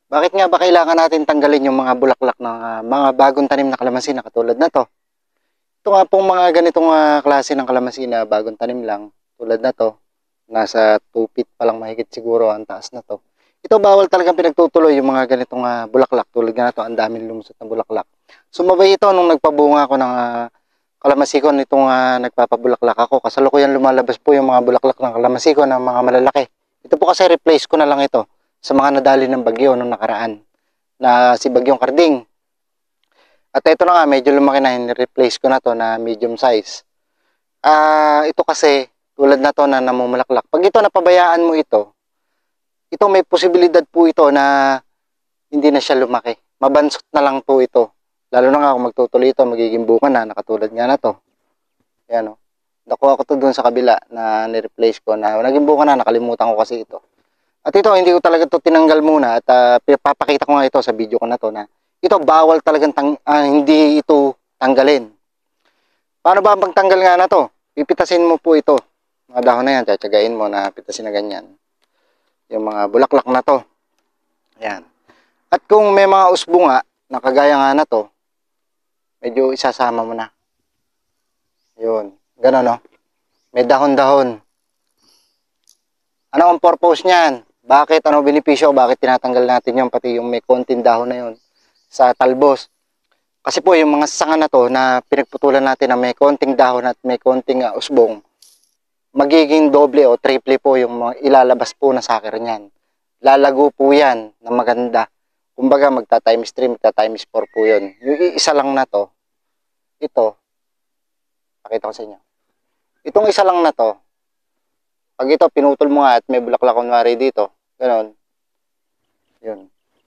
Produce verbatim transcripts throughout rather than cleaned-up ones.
Bakit nga ba kailangan natin tanggalin yung mga bulaklak ng ah, mga bagong tanim na kalamansi na katulad na to? Ito nga pong mga ganitong ah, klase ng kalamansi na bagong tanim lang, tulad na to, nasa two feet pa lang mahigit siguro ang taas na to. Ito bawal talagang pinagtutuloy yung mga ganitong ah, bulaklak, tulad nga na to, ang daming lumusot na bulaklak. Sumabay ito nung nagpabunga ako ng ah, kalamansi ko nitong ah, nagpapabulaklak ako. Kasalukuyan lumalabas po yung mga bulaklak ng kalamansi ko ng mga malalaki. Ito po kasi replace ko na lang ito sa mga nadali ng bagyo nung nakaraan na si Bagyong Karding. At ito na nga, medyo lumaki na, replace ko na to na medium size. Ah, ito kasi tulad na to na namumulaklak. Pag ito napabayaan mo ito, ito may posibilidad po ito na hindi na siya lumaki. Mabansot na lang po ito. Lalo na nga kung magtutuloy ito, magiging bunga na, nakatulad nga na to. Yan o. Nakuha ko to dun sa kabila na ni-replace ko na naging bunga na, nakalimutan ko kasi ito. At ito, hindi ko talaga ito tinanggal muna at uh, papakita ko nga ito sa video ko na to na ito, bawal talagang tang, uh, hindi ito tanggalin. Paano ba ang pagtanggal nga na to? Pipitasin mo po ito. Mga dahon na yan, tsatsagain mo na pitasin na ganyan. Yung mga bulaklak na to. Ayan. At kung may mga usbong nga, na kagaya nga na to, medyo isasama mo na. Yun. Ganon, no? May dahon-dahon. Ano ang purpose niyan? Bakit? Ano benepisyo? Bakit tinatanggal natin yun? Pati yung may konting dahon na yun sa talbos. Kasi po yung mga sanga na to na pinagputulan natin na may konting dahon at may konting uh, usbong, magiging doble o triple po yung mga ilalabas po na saker niyan. Lalago po yan na maganda. Kumbaga magta times three, magta times four po yun. Yung isa lang na to, ito, pakita ko sa inyo. Itong isa lang na to, pag ito pinutol mo nga at may bulaklak kunwari dito, ganoon. Yun.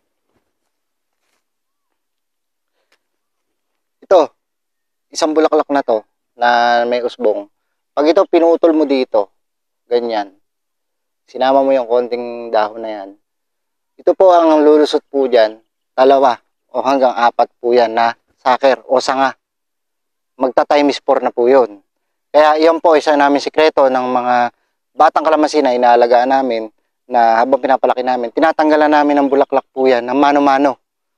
Ito, isang bulaklak na to na may usbong. Pag ito pinutol mo dito, ganyan. Sinama mo yung konting dahon na yan. Ito po ang lulusot po diyan, dalawa o hanggang apat po yan na saker o sanga. Magta times four na po yun. Kaya iyon po isa namin sikreto ng mga batang kalamansi na inaalagaan namin na habang pinapalaki namin, tinatanggalan namin ng bulaklak po yan ng mano-mano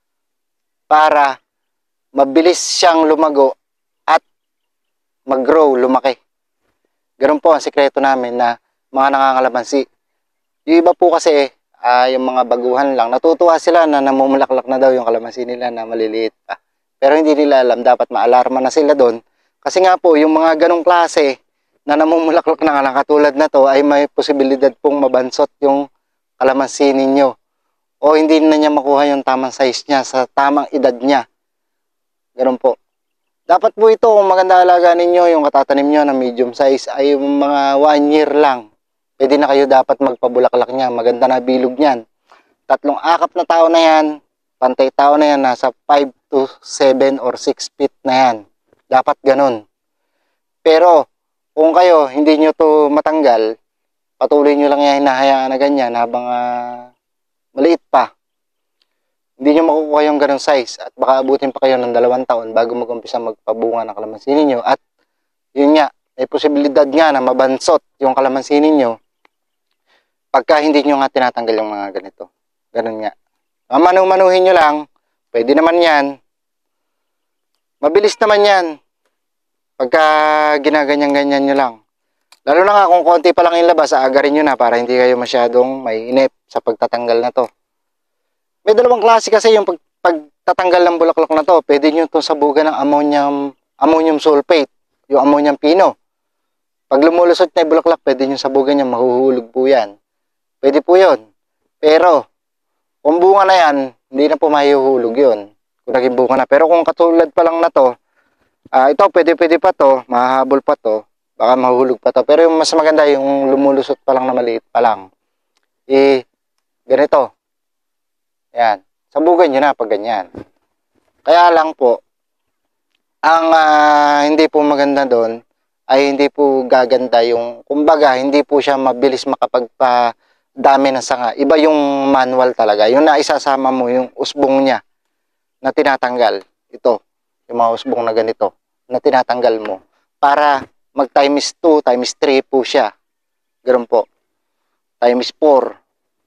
para mabilis siyang lumago at mag-grow, lumaki. Ganun po ang sikreto namin na mga nangangalamansi. Yung iba po kasi, uh, yung mga baguhan lang, natutuwa sila na namumulaklak na daw yung kalamansi nila na maliliit pa. Pero hindi nila alam, dapat maalarma na sila doon. Kasi nga po, yung mga ganong klase na namumulaklak na nga katulad na to ay may posibilidad pong mabansot yung kalamansi ninyo. O hindi na niya makuha yung tamang size niya sa tamang edad niya. Ganun po. Dapat po ito, kung maganda alaga ninyo, yung katatanim nyo na medium size ay yung mga one year lang. Pwede na kayo dapat magpabulaklak niya. Maganda na bilog niyan. Tatlong akap na tao na yan, pantay tao na yan, nasa five to seven or six feet na yan. Dapat ganun. Pero, kung kayo hindi nyo to matanggal, patuloy nyo lang yan hinahayaan na ganyan habang uh, maliit pa. Hindi nyo makukuha yung ganong size at baka abutin pa kayo ng dalawang taon bago mag-umpisa magpabunga ng kalamansi ninyo. At yun nga, may posibilidad nga na mabansot yung kalamansi ninyo pagka hindi nyo nga tinatanggal yung mga ganito. Ganun nga. Manu-manuhin nyo lang, pwede naman yan. Mabilis naman yan pagka ginaganyan-ganyan nyo lang. Lalo na nga kung konti pa lang yung labas, aagarin nyo na para hindi kayo masyadong may inip sa pagtatanggal na to. May dalawang klase kasi yung pag, pagtatanggal ng bulaklak na to. Pwede nyo itong sabugan ng ammonium, ammonium sulfate, yung ammonium pino. Pag lumulusot na yung bulaklak, pwede nyo sabugan yan, mahuhulog po yan. Pwede po yun. Pero, kung bunga na yan, hindi na po mahuhulog yun. Kung naging bunga na. Pero kung katulad pa lang na to, uh, ito pwede-pwede pa to, mahahabol pa to, baka mahuhulog pa to. Pero yung mas maganda, yung lumulusot pa lang na maliit pa lang. Eh, ganito. Yan. Sabugan nyo na pag ganyan. Kaya lang po, ang uh, hindi po maganda doon ay hindi po gaganda yung, kumbaga, hindi po siya mabilis makapagpadami ng sanga. Iba yung manual talaga. Yung naisasama mo, yung usbong niya na tinatanggal. Ito, yung mga usbong na ganito, na tinatanggal mo. Para mag times two, times three po siya. Ganun po. Times four.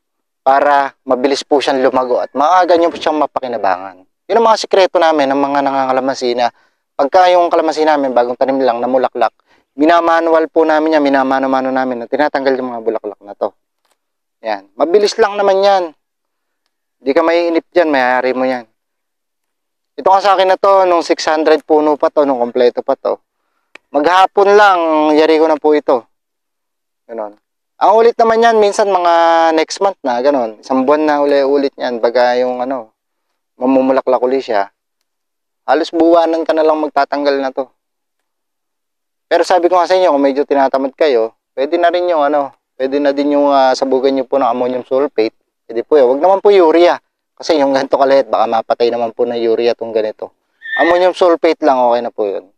para mabilis po siyang lumago at maaga nyo po siyang mapakinabangan. Yun ang mga sikreto namin ng mga nangangalamansi na pagka yung kalamansi namin bagong tanim lang na mulaklak, minamanual po namin yan, minamano-mano namin na tinatanggal yung mga bulaklak na to. Yan. Mabilis lang naman yan. Hindi ka maiinip dyan, mayayari mo yan. Ito nga sa akin na to, nung six hundred puno pa to, nung kompleto pa to. Maghapon lang, yari ko na po ito. Ganon. Ang ulit naman yan, minsan mga next month na, ganon. Isang buwan na uli-ulit yan, baga yung ano, mamumulaklak uli siya. Halos buwanan ka na lang magtatanggal na to. Pero sabi ko nga sa inyo, kung medyo tinatamad kayo, pwede na rin yung ano, pwede na din yung uh, sabugan nyo po ng ammonium sulfate. Pwede po yun. Huwag naman po urea. Kasi yung ganito kaliit, baka mapatay naman po na urea itong ganito. Ammonium sulfate lang, okay na po yun.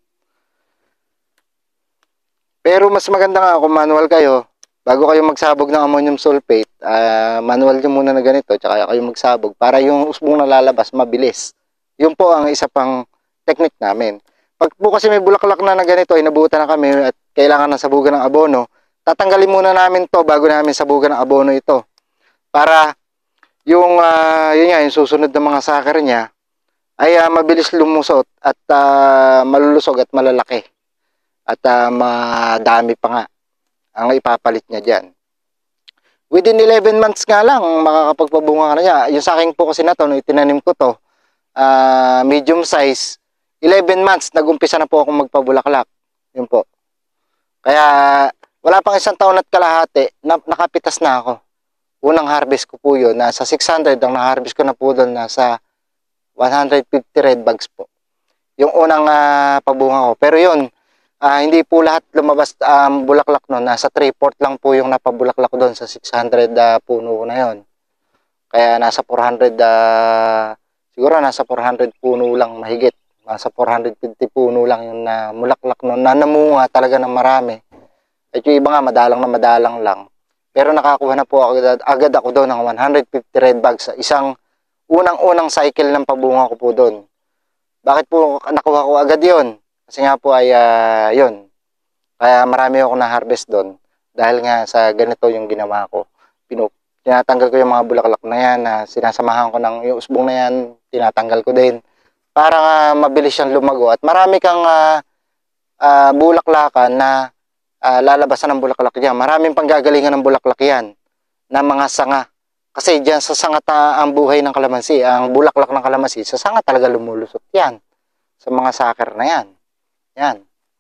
Pero mas maganda nga kung manual kayo, bago kayo magsabog ng ammonium sulfate, uh, manual nyo muna na ganito, tsaka kayo magsabog, para yung usbong na lalabas, mabilis. Yun po ang isa pang technique namin. Pag po kasi may bulaklak na na ganito, ay nabutan na kami at kailangan na sabugan ng abono, tatanggalin muna namin to bago namin sabugan ng abono ito. Para yung, uh, yun nga, yung susunod na mga sucker niya, ay uh, mabilis lumusot at uh, malulusog at malalaki. At uh, madami pa nga ang ipapalit niya dyan. Within eleven months nga lang, makakapagpabunga ka na niya. Yung sa akin po kasi na to, nung itinanim ko to, uh, medium size, eleven months, nag-umpisa na po akong magpabulaklak. Yun po. Kaya, wala pang isang taon at kalahati, na, nakapitas na ako. Unang harvest ko po yun, nasa six hundred, ang na-harvest ko na po doon, nasa one hundred fifty red bags po. Yung unang uh, pabunga ko. Pero yun, uh, hindi po lahat lumabas um, bulaklak noon. Nasa three fourths lang po yung napabulaklak ko doon sa six hundred uh, puno ko na yun. Kaya nasa four hundred, uh, siguro nasa four hundred puno lang mahigit. Nasa four hundred fifty puno lang yung na mulaklak noon. Na namunga talaga ng marami. At yung iba nga madalang na madalang lang. Pero nakakuha na po agad, agad ako doon ng one hundred fifty red bags sa isang unang-unang cycle ng pabunga ko po doon. Bakit po nakuha ko agad yon? Kasi nga po ay uh, yun. Kaya marami ako na-harvest doon. Dahil nga sa ganito yung ginawa ko. Pinu tinatanggal ko yung mga bulaklak na yan. Uh, sinasamahan ko ng yung usbong na yan. Tinatanggal ko din. Para uh, mabilis siyang lumago. At marami kang uh, uh, bulaklakan na Uh, lalabasan ng bulaklak yan. Maraming panggagalingan ng bulaklak yan na mga sanga. Kasi dyan sa sanga ta ang buhay ng kalamansi. Ang bulaklak ng kalamansi, sa sanga talaga lumulusot yan. Sa mga sucker na yan. Yan.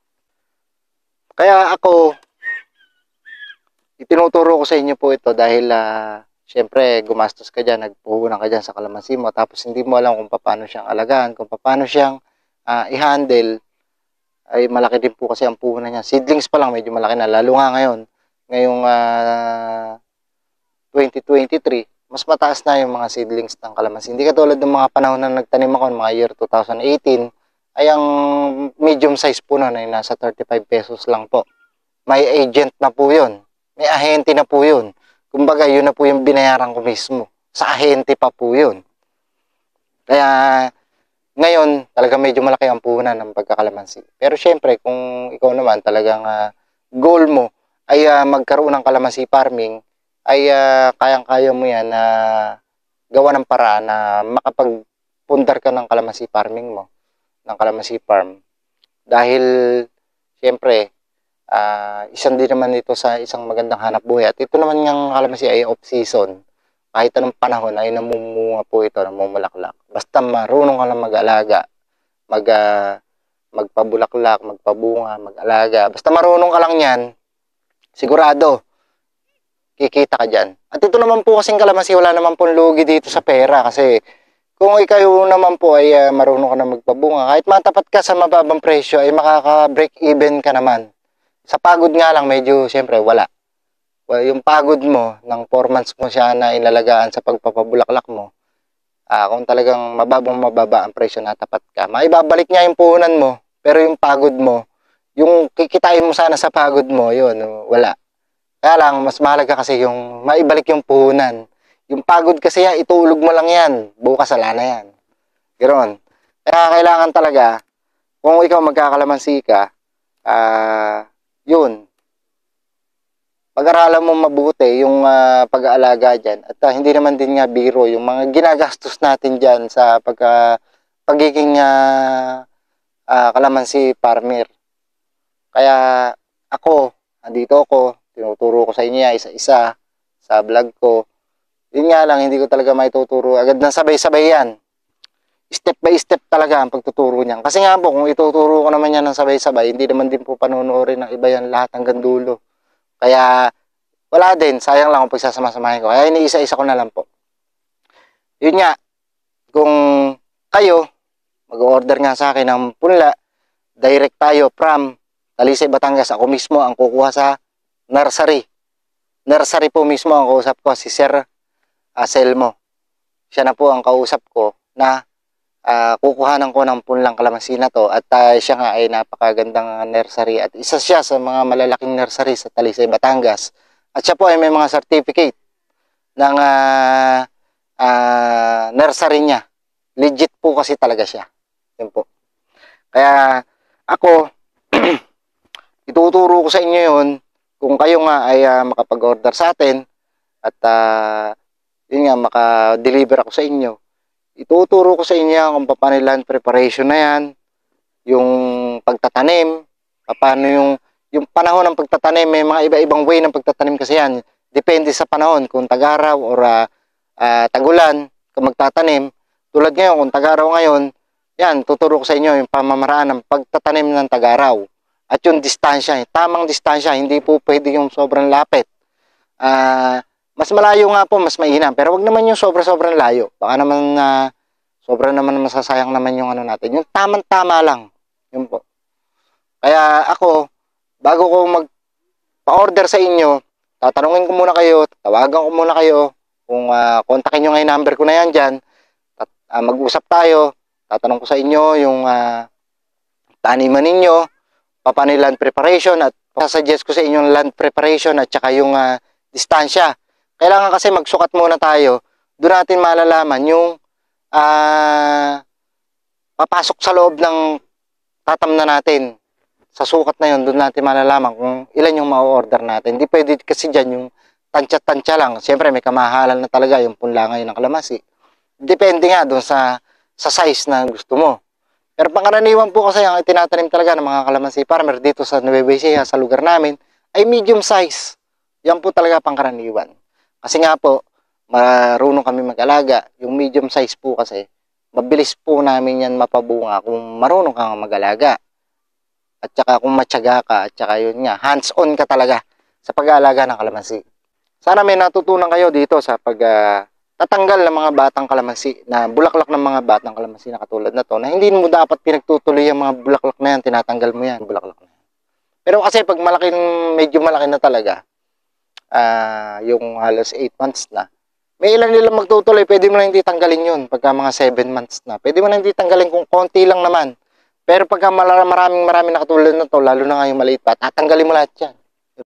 Kaya ako, itinuturo ko sa inyo po ito dahil uh, syempre gumastos ka dyan, nagpuhunan ka dyan sa kalamansi mo. Tapos hindi mo alam kung paano siyang alagaan, kung paano siyang uh, i-handle. Ay malaki din po kasi ang puhunan niya. Seedlings pa lang medyo malaki na. Lalo nga ngayon, ngayong uh, twenty twenty-three, mas mataas na yung mga seedlings ng kalamansi. Hindi katulad ng mga panahon na nagtanim ako, mga year two thousand eighteen, ay ang medium size po na ay nasa thirty-five pesos lang po. May agent na po yun. May ahente na po yun. Kumbaga, yun na po yung binayaran ko mismo. Sa ahente pa po yun. Kaya, ngayon, talaga medyo malaki ang puhunan ng pagkakalamansi. Pero syempre, kung ikaw naman talagang uh, goal mo ay uh, magkaroon ng kalamansi farming, ay uh, kayang-kaya mo yan na uh, gawa ng paraan na makapagpundar ka ng kalamansi farming mo, ng kalamansi farm. Dahil, syempre, uh, isang din naman ito sa isang magandang hanap buhay. At ito naman ng kalamansi ay off-season. Kahit anong panahon ay namumunga po ito, namumulaklak. Basta marunong ka lang mag-alaga, mag, uh, magpabulaklak, magpabunga, mag-alaga. Basta marunong ka lang yan, sigurado, kikita ka dyan. At ito naman po kasing kalamansi, wala naman pong lugi dito sa pera. Kasi kung ikaw naman po ay uh, marunong ka na magpabunga, kahit matapat ka sa mababang presyo, ay makaka-break even ka naman. Sa pagod nga lang, medyo siyempre wala. Well, yung pagod mo, ng four months mo siya na inalagaan sa pagpapabulaklak mo, uh, kung talagang mababang mababa ang presyo na tapat ka, maibabalik niya yung puhunan mo, pero yung pagod mo, yung kikitain mo sana sa pagod mo, yun, wala. Kaya lang, mas mahalaga kasi yung maibalik yung puhunan. Yung pagod kasi yan, itulog mo lang yan, bukas wala na yan. Ganoon. Kaya kailangan talaga, kung ikaw magkakalamansi ka, uh, yun, pag-aralan mo mabuti yung ah, pag-aalaga dyan. At ah, hindi naman din nga biro yung mga ginagastos natin dyan sa pagka, pagiging ah, ah, kalamansi farmer. Kaya ako, andito ako, tinuturo ko sa inyo yan isa-isa sa vlog ko. Yun nga lang, hindi ko talaga maituturo agad na sabay-sabay yan. Step by step talaga ang pagtuturo niyan. Kasi nga po, kung ituturo ko naman yan ng sabay-sabay, hindi naman din po panunuorin ng iba yan lahat hanggang dulo. Kaya wala din, sayang lang kung pagsasama-samahin ko. Kaya iniisa-isa ko na lang po. Yun nga, kung kayo, mag-order nga sa akin ng punla, direct tayo from Talisay, Batangas. Ako mismo ang kukuha sa nursery. Nursery po mismo ang kausap ko, si Sir Aselmo. Siya na po ang kausap ko na uh, kukuhanan ko ng punlang kalamansi na to. At uh, siya nga ay napakagandang nursery. At isa siya sa mga malalaking nursery sa Talisay, Batangas. At siya po ay may mga certificate ng uh, uh, nursery niya. Legit po kasi talaga siya. Yun po. Kaya ako, ituturo ko sa inyo yun kung kayo nga ay uh, makapag-order sa atin at uh, yun nga, maka-deliver ako sa inyo. Ituturo ko sa inyo kung paano yung land preparation na yan, yung pagtatanim, paano yung yung panahon ng pagtatanim, may mga iba-ibang way ng pagtatanim kasi yan. Depende sa panahon, kung tag-araw or uh, uh, tag-ulan, kung magtatanim. Tulad ngayon, kung tag-araw ngayon, yan, tuturo ko sa inyo yung pamamaraan ng pagtatanim ng tag-araw. At yung distansya, tamang distansya, hindi po pwede yung sobrang lapit. Uh, mas malayo nga po, mas mainam. Pero wag naman yung sobra-sobrang layo. Baka naman, uh, sobra naman masasayang naman yung ano natin. Yung tamang-tama lang. Yun po. Kaya ako, bago ko mag-pa-order sa inyo, tatanungin ko muna kayo, tawagan ko muna kayo, kung uh, kontakin nyo nga yung number ko na yan dyan, at, uh, mag-usap tayo, tatanong ko sa inyo yung uh, taniman ninyo, paano yung land preparation, at sasuggest ko sa inyo yung land preparation at saka yung uh, distansya. Kailangan kasi magsukat muna tayo, doon natin malalaman yung uh, papasok sa loob ng tatam na natin. Sa sukat na yun, doon natin malalaman kung ilan yung ma-order natin. Hindi pwede kasi dyan yung tansya-tansya lang. Siyempre, may kamahalan na talaga yung punla ngayon ng kalamansi. Depende nga doon sa, sa size na gusto mo. Pero pangkaraniwan po kasi ang itinatanim talaga ng mga kalamansi farmer dito sa Nueva Ecija, sa lugar namin, ay medium size. Yan po talaga pangkaraniwan. Kasi nga po, marunong kami mag-alaga. Yung medium size po kasi, mabilis po namin yan mapabunga kung marunong kang mag-alaga. At saka kung matyaga ka, at saka yun nga, hands-on ka talaga sa pag-aalaga ng kalamansi. Sana may natutunan kayo dito sa pag uh, tatanggal ng mga batang kalamansi, na bulaklak ng mga batang kalamansi na katulad na to, na hindi mo dapat pinagtutuloy yung mga bulaklak na yan, tinatanggal mo yan, bulaklak na yan. Pero kasi pag malaking, medyo malaki na talaga, uh, yung halos eight months na, may ilan nilang magtutuloy, pwede mo na hindi tanggalin yun pagka mga seven months na. Pwede mo na hindi tanggalin kung konti lang naman. Pero pagka maraming maraming nakatulad na to, lalo na nga yung maliit pa, tatanggalin mo lahat yan.